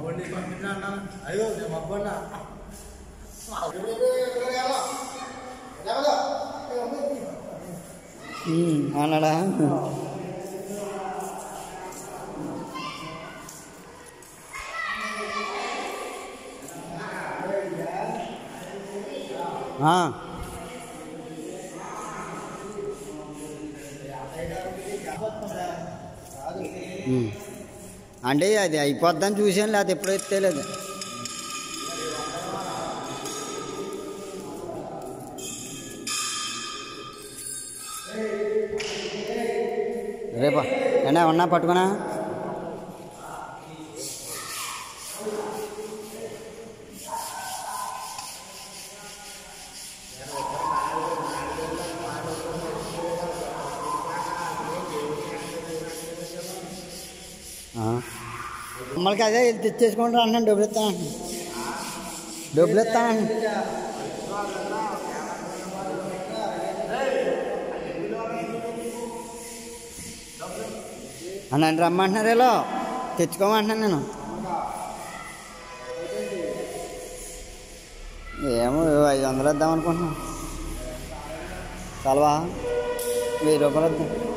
అన్నాడా అంటే అది అయిపోద్దని చూసాను, లేకపోతే ఎప్పుడు ఎత్తేలేదు. రేపా ఏనా ఉన్నా పట్టుకున్నా మళ్ళీ అదే తెచ్చేసుకుంటారు అన్నాను. డబ్బులు ఇస్తాను, డబ్బులు ఇస్తాను నన్ను రమ్మంటున్నారు. ఇలా తెచ్చుకోమంటున్నాను నేను. ఏమో 500 ఇద్దాం అనుకుంటున్నాను. చలవా 1000 రూపాయలు ఇద్దాం.